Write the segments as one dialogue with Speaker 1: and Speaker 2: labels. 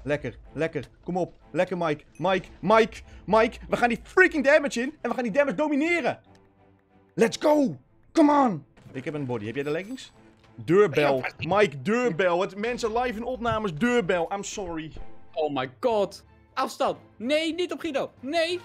Speaker 1: Lekker, lekker. Kom op. Lekker, Mike. Mike. We gaan die freaking damage in. En we gaan die damage domineren. Let's go. Come on. Ik heb een body. Heb jij de leggings? Deurbel. Mike, deurbel. Het mensen live in opnames. Deurbel. I'm sorry.
Speaker 2: Oh my god. Afstand. Nee, niet op Guido. Nee.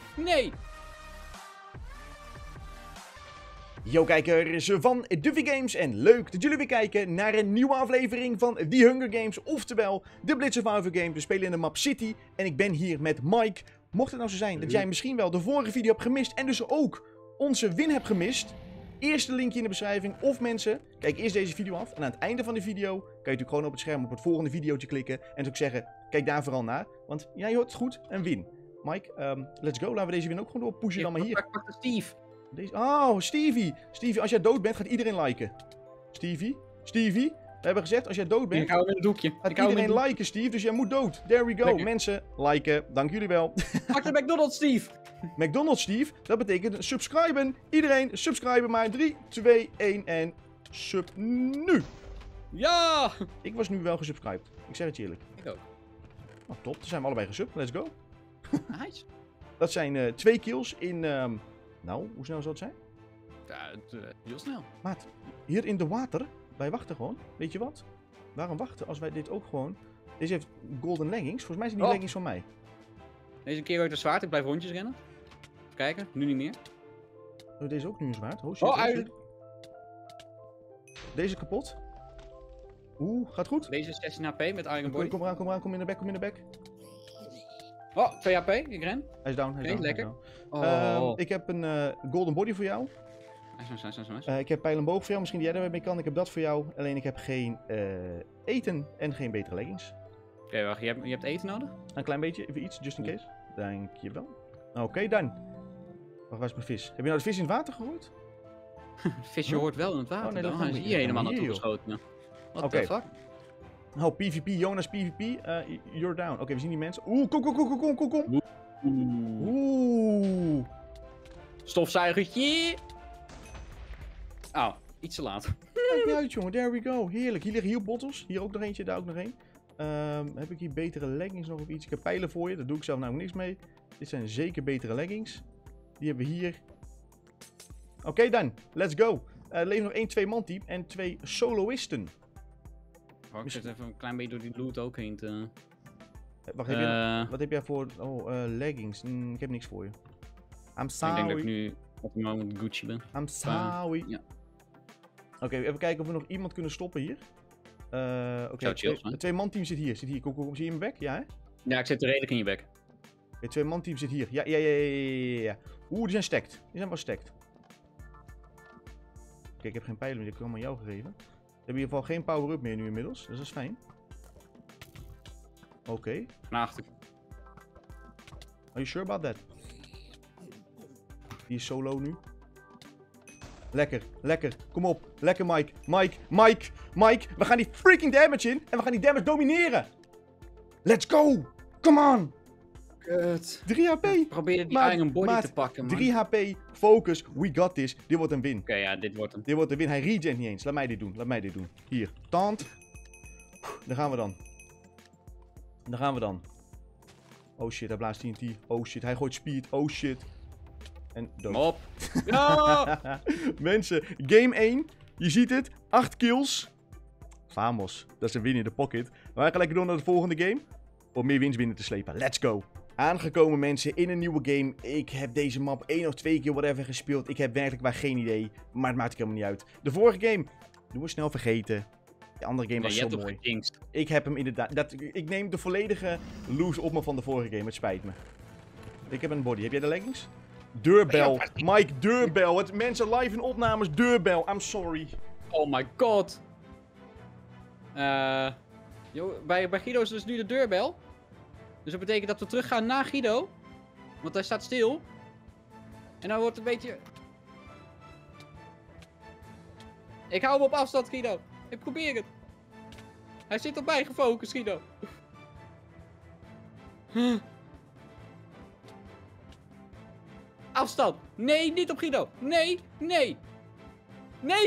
Speaker 1: Yo kijkers van Duffy Games en leuk dat jullie weer kijken naar een nieuwe aflevering van The Hunger Games, oftewel de Blitz Survivor game. We spelen in de map City en ik ben hier met Mike. Mocht het nou zo zijn dat jij misschien wel de vorige video hebt gemist en dus ook onze win hebt gemist, eerste linkje in de beschrijving. Of mensen, kijk eerst deze video af en aan het einde van de video kan je natuurlijk gewoon op het scherm op het volgende videootje klikken. En dus ook zeggen, kijk daar vooral naar, want jij hoort het goed, een win. Mike, let's go. Laten we deze win ook gewoon doorpushen dan maar hier.
Speaker 2: Pak de Steve.
Speaker 1: Oh, Stevie. Stevie, als jij dood bent, gaat iedereen liken. Stevie, we hebben gezegd, als jij dood bent,
Speaker 2: Ik hou hem in een doekje.
Speaker 1: gaat iedereen liken, Steve. Dus jij moet dood. There we go.
Speaker 2: Lekker.
Speaker 1: Mensen, liken. Dank jullie wel.
Speaker 2: Pak de McDonald's, Steve.
Speaker 1: McDonald's, Steve. Dat betekent subscriben. Iedereen, subscriben maar. 3, 2, 1 en sub nu.
Speaker 2: Ja.
Speaker 1: Ik was nu wel gesubscribed. Ik zeg het je eerlijk.
Speaker 2: Ik ook.
Speaker 1: Oh, top. Dan zijn we allebei gesubt. Let's go.
Speaker 2: Nice.
Speaker 1: Dat zijn 2 kills in... Nou, hoe snel zou het zijn?
Speaker 2: Ja, heel snel.
Speaker 1: Maat, hier in de water, wij wachten gewoon. Weet je wat? Waarom wachten als wij dit ook gewoon... Deze heeft golden leggings. Volgens mij zijn die leggings van mij.
Speaker 2: Deze keer ooit een zwaard. Ik blijf rondjes rennen. Even kijken. Nu niet meer.
Speaker 1: Oh, deze ook nu een zwaard. Oh, shit,
Speaker 2: Oh,
Speaker 1: oh,
Speaker 2: uit.
Speaker 1: shit. Deze kapot. Oeh, gaat goed.
Speaker 2: Deze is 16 HP met Iron Body.
Speaker 1: Kom eraan, kom in de back.
Speaker 2: Oh, 2 HP. Ik ren.
Speaker 1: Hij is down, hij is down.
Speaker 2: lekker.
Speaker 1: Hij is down.
Speaker 2: Oh.
Speaker 1: Ik heb een golden body voor jou.
Speaker 2: Nice.
Speaker 1: Ik heb pijl en boog voor jou, misschien die jij ermee kan. Ik heb dat voor jou. Alleen ik heb geen eten en geen betere leggings.
Speaker 2: Oké, wacht. Je hebt eten nodig?
Speaker 1: Een klein beetje, even iets, just in case. Dankjewel. Oké, dan. Wacht, waar is mijn vis? Heb je nou de vis in het water gegooid?
Speaker 2: Visje hoort wel in het water.
Speaker 1: Oh, nee, dat
Speaker 2: dan
Speaker 1: gaan
Speaker 2: is
Speaker 1: we
Speaker 2: hier helemaal
Speaker 1: hier,
Speaker 2: naartoe
Speaker 1: joh.
Speaker 2: geschoten. What
Speaker 1: Oké.
Speaker 2: the fuck?
Speaker 1: Oh, PvP, Jonas PvP. You're down. Oké, we zien die mensen. Oeh, kom. Oeh.
Speaker 2: Stofzuigertje. Oh, iets te laat.
Speaker 1: Kijk niet uit, jongen. There we go. Heerlijk. Hier liggen hier bottles. Hier ook nog eentje, daar ook nog één. Heb ik hier betere leggings nog of iets? Ik heb pijlen voor je. Daar doe ik zelf namelijk niks mee. Dit zijn zeker betere leggings. Die hebben we hier. Oké, dan. Let's go. Er leven nog 1 2-man team en 2 soloisten.
Speaker 2: Oh, ik zit even een klein beetje door die loot ook heen te...
Speaker 1: Wacht, wat heb jij voor... leggings. Ik heb niks voor je. I'm sorry.
Speaker 2: Ik denk dat ik nu op het moment Gucci ben.
Speaker 1: I'm sorry.
Speaker 2: Ja.
Speaker 1: Oké, even kijken of we nog iemand kunnen stoppen hier. Oké,
Speaker 2: Zou chill zijn.
Speaker 1: 2-man team zit hier. Kom, zie je mijn back? Ja, hè?
Speaker 2: Ja, ik zit redelijk in je bek.
Speaker 1: Oké, 2-man team zit hier. Ja. Oeh, die zijn stacked. Die zijn wel stacked. Oké, ik heb geen pijlen meer. Die heb ik allemaal jou gegeven. We hebben in ieder geval geen power-up meer nu inmiddels. Dus dat is fijn. Oké.
Speaker 2: Naar achter.
Speaker 1: Are you sure about that? Die is solo nu. Lekker. Kom op. Lekker, Mike. We gaan die freaking damage in. En we gaan die damage domineren. Let's go. Come on.
Speaker 2: Kut.
Speaker 1: 3 HP.
Speaker 2: Probeer die Iron Body te pakken, man.
Speaker 1: 3 HP. Focus. We got this. Dit wordt een win.
Speaker 2: Oké, ja, dit wordt hem.
Speaker 1: Dit wordt een win. Hij regent niet eens. Laat mij dit doen. Hier. Taunt. Daar gaan we dan. Oh shit, hij blaast TNT. Oh shit, hij gooit speed. Oh shit. En dood.
Speaker 2: Kom op. Ja!
Speaker 1: Mensen, game 1. Je ziet het. 8 kills. Vamos. Dat is een win in de pocket. We gaan lekker door naar de volgende game. Om meer wins binnen te slepen. Let's go. Aangekomen mensen in een nieuwe game. Ik heb deze map 1 of 2 keer whatever gespeeld. Ik heb werkelijk maar geen idee. Maar het maakt helemaal niet uit. De vorige game. Doen we snel vergeten. De andere game was zo mooi. Ik heb hem inderdaad. Ik neem de volledige loose op me van de vorige game. Het spijt me. Ik heb een body. Heb jij de leggings? Deurbel. Mike, deurbel. Het mensen live in opnames. Deurbel. I'm sorry.
Speaker 2: Oh my god. Bij Guido is dus nu de deurbel. Dus dat betekent dat we teruggaan naar Guido. Want hij staat stil. En dan wordt het een beetje... Ik hou hem op afstand, Guido. Ik probeer het. Hij zit op mij gefocust, Guido. Afstand. Nee, niet op Guido. Nee.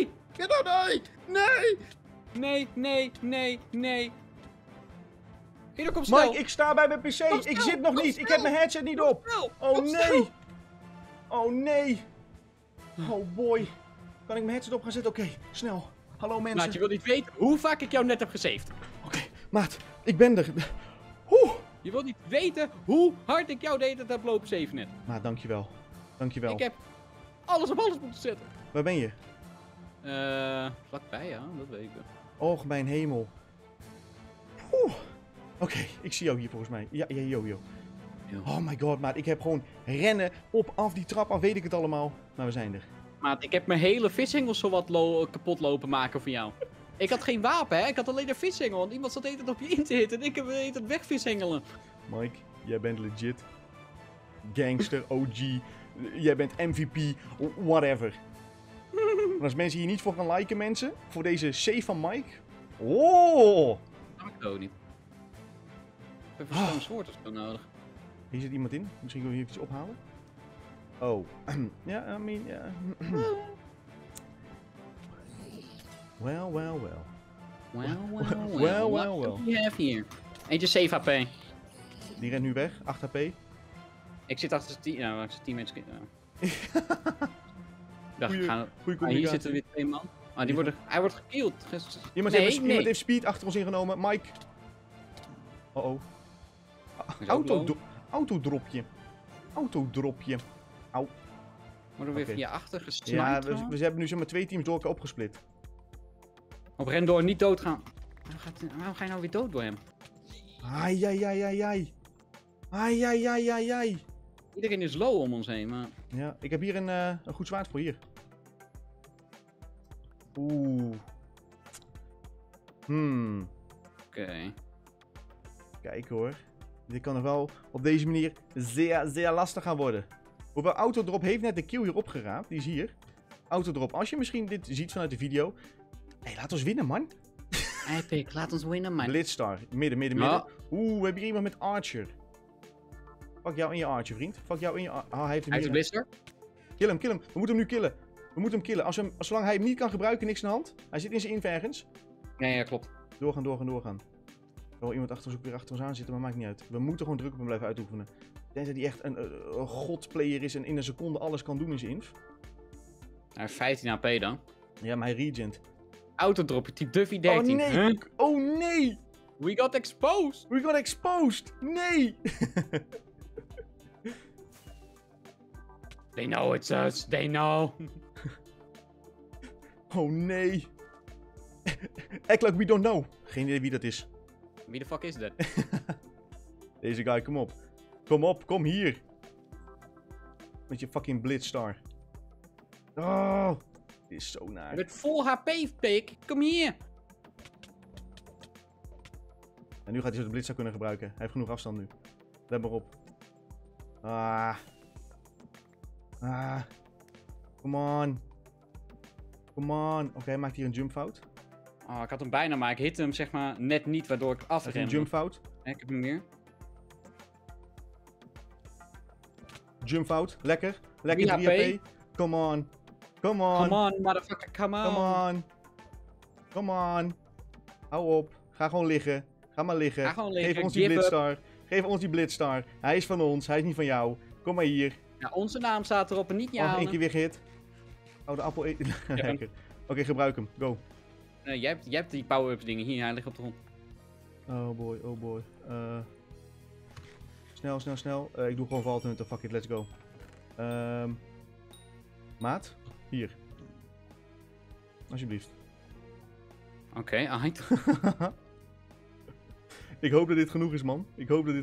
Speaker 2: Guido, nee. Guido, kom snel.
Speaker 1: Mike, ik sta bij mijn PC.
Speaker 2: Kom
Speaker 1: Ik
Speaker 2: snel,
Speaker 1: zit nog
Speaker 2: kom
Speaker 1: niet. Ik
Speaker 2: snel.
Speaker 1: heb mijn headset niet op.
Speaker 2: Snel,
Speaker 1: Oh
Speaker 2: kom
Speaker 1: nee.
Speaker 2: snel.
Speaker 1: Oh nee. Oh boy. Kan ik mijn headset op gaan zetten? Oké, snel. Hallo mensen.
Speaker 2: Maat, je wil niet weten hoe vaak ik jou net heb gesaved.
Speaker 1: Oké, maat. Ik ben er. Oeh.
Speaker 2: Je wilt niet weten hoe hard ik jou deed dat heb lopen saven net.
Speaker 1: Maat, dankjewel. Dankjewel.
Speaker 2: Ik heb alles op alles moeten zetten.
Speaker 1: Waar ben je?
Speaker 2: Vlakbij, ja, dat weet ik wel.
Speaker 1: Och, mijn hemel. Oeh. Oké, ik zie jou hier volgens mij. Ja, yo. Oh my god, maat. Ik heb gewoon rennen op, af die trap af, weet ik het allemaal. Maar we zijn er.
Speaker 2: Maat, ik heb mijn hele vishengel zowat kapot lopen maken voor jou. Ik had geen wapen, hè. Ik had alleen een vishengel. Want iemand zat het op je in te hitten en ik heb het wegvishengelen.
Speaker 1: Mike, jij bent legit. Gangster, OG. Jij bent MVP, whatever. En als mensen hier niet voor gaan liken, mensen, voor deze save van Mike. Oh!
Speaker 2: Dat heb ik ook niet. Ik heb een verstoon soort of zo nodig.
Speaker 1: Hier zit iemand in. Misschien wil je iets ophalen. Oh. Ja, I mean, ja. Well.
Speaker 2: Well.
Speaker 1: Well.
Speaker 2: What do we have here? Eentje 7 HP.
Speaker 1: Die rent nu weg. 8 HP.
Speaker 2: Ik zit achter zijn team. Nou, ik zit 10 mensen. Dacht,
Speaker 1: Goeie
Speaker 2: hier
Speaker 1: communicatie.
Speaker 2: zitten weer 2 man. Ah, hij wordt gekillt.
Speaker 1: Iemand heeft speed achter ons ingenomen. Mike. Oh.
Speaker 2: Is ook low.
Speaker 1: Autodropje. Autodropje.
Speaker 2: Worden we weer
Speaker 1: Oké.
Speaker 2: via achter gesniped?
Speaker 1: Ja, we hebben nu zomaar 2 teams door elkaar opgesplit.
Speaker 2: Op ren door, niet doodgaan. Waarom ga je nou weer dood door hem?
Speaker 1: Ai.
Speaker 2: Iedereen is low om ons heen, maar...
Speaker 1: Ja, ik heb hier een goed zwaard voor hier. Oeh.
Speaker 2: Oké.
Speaker 1: Kijk hoor. Dit kan nog wel op deze manier zeer lastig gaan worden. Hoewel Autodrop heeft net de kill hier opgeraapt. Die is hier. Autodrop, als je misschien dit ziet vanuit de video. Hé, laat ons winnen, man.
Speaker 2: Epic, laat ons winnen, man.
Speaker 1: Blitzstar. Midden.
Speaker 2: Ja.
Speaker 1: Oeh, we hebben hier iemand met Archer. Fuck jou in je Archer, vriend. Fuck jou in je Archer. Hij heeft hem
Speaker 2: Hij heeft
Speaker 1: hier.
Speaker 2: een blister.
Speaker 1: Kill hem. We moeten hem nu killen. We moeten hem killen. Zolang hij hem niet kan gebruiken, niks aan de hand. Hij zit in zijn invergens.
Speaker 2: Ja, klopt.
Speaker 1: Doorgaan. Er wil iemand achter ons ook weer achter ons aan zitten, maar maakt niet uit. We moeten gewoon druk op hem blijven uitoefenen. Tenzij hij echt een godplayer is en in een seconde alles kan doen in zijn inf.
Speaker 2: Hij heeft 15 AP dan.
Speaker 1: Ja, maar hij regent.
Speaker 2: Autodropper, type Duffy 13.
Speaker 1: Oh nee!
Speaker 2: Huh?
Speaker 1: Oh nee!
Speaker 2: We got exposed!
Speaker 1: We got exposed! Nee!
Speaker 2: They know it's us, they know.
Speaker 1: Oh nee! Act like we don't know. Geen idee wie dat is.
Speaker 2: Wie de fuck is dat?
Speaker 1: Deze guy, kom op. Kom hier. Met je fucking Blitzstar. Oh, dit is zo naar.
Speaker 2: Met vol HP, pik. Kom hier.
Speaker 1: En nu gaat hij zo de Blitzstar kunnen gebruiken. Hij heeft genoeg afstand nu. Let maar op. Come on. Oké, hij maakt hier een jumpfout.
Speaker 2: Oh, ik had hem bijna, maar ik hit hem zeg maar net niet, waardoor ik
Speaker 1: Hij heeft een
Speaker 2: afrende.
Speaker 1: jumpfout.
Speaker 2: Ik heb hem meer.
Speaker 1: Jumpfout. Lekker.
Speaker 2: 3
Speaker 1: 3 HP. Come on.
Speaker 2: Come on, motherfucker, come
Speaker 1: Come on. Hou op. Ga gewoon liggen. Ga maar liggen.
Speaker 2: Ga gewoon liggen,
Speaker 1: Geef ons die
Speaker 2: give up.
Speaker 1: Blitzstar. Geef ons die Blitzstar. Hij is van ons. Hij is niet van jou. Kom maar hier.
Speaker 2: Ja, onze naam staat erop en niet
Speaker 1: Oh,
Speaker 2: jouw.
Speaker 1: één keer weer gehit. Oh, de appel eten. Lekker. Oké, gebruik hem. Go.
Speaker 2: Jij hebt die power-ups dingen hier, hij ligt op de grond.
Speaker 1: Oh boy. Snel. Ik doe gewoon Vault Hunter. Fuck it, let's go. Maat. Hier. Alsjeblieft.
Speaker 2: Oké, aight.
Speaker 1: Ik hoop dat dit genoeg is, man.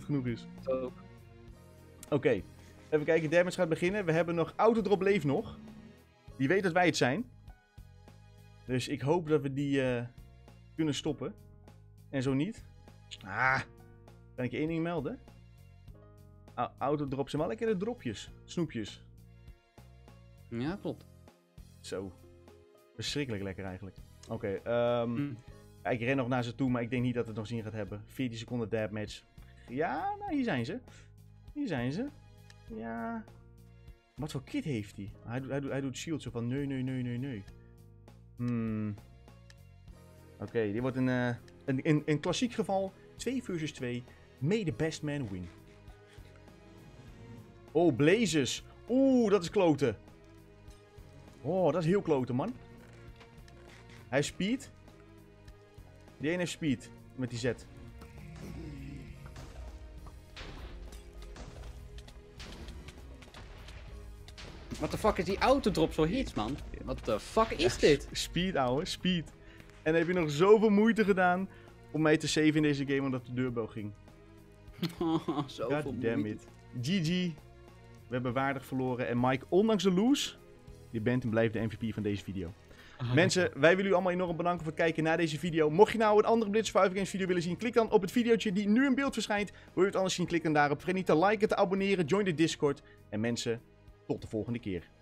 Speaker 1: Oké. Even kijken, damage gaat beginnen. We hebben nog Autodrop leeft nog. Die weet dat wij het zijn. Dus ik hoop dat we die kunnen stoppen. En zo niet. Kan ik je één ding melden? Autodrop zijn wel lekker de dropjes. Snoepjes.
Speaker 2: Ja, klopt.
Speaker 1: Zo. Verschrikkelijk lekker eigenlijk. Oké, ik ren nog naar ze toe, maar ik denk niet dat het nog zin gaat hebben. 14 seconden dab match. Ja, nou hier zijn ze. Ja. Wat voor kit heeft hij? Hij doet shield zo van nee. Oké, dit wordt een klassiek geval 2 versus 2. May the best man win. Oh, Blazes. Oeh, dat is kloten. Oh, dat is heel kloten, man. Hij heeft speed. Die ene heeft speed. Met die Z.
Speaker 2: What the fuck is die autodrop zo hits, man? What the fuck is dit?
Speaker 1: Speed, ouwe. Speed. En dan heb je nog zoveel moeite gedaan om mij te saven in deze game omdat de deurbel ging.
Speaker 2: Zoveel
Speaker 1: God damn
Speaker 2: moeite.
Speaker 1: it. GG. We hebben waardig verloren. En Mike, ondanks de lose, je bent en blijft de MVP van deze video. Mensen, wij willen u allemaal enorm bedanken voor het kijken naar deze video. Mocht je nou een andere Blitz 5 Games video willen zien, klik dan op het videootje die nu in beeld verschijnt. Wil je het anders zien, klik dan daarop. Vergeet niet te liken, te abonneren, join de Discord. En mensen, tot de volgende keer.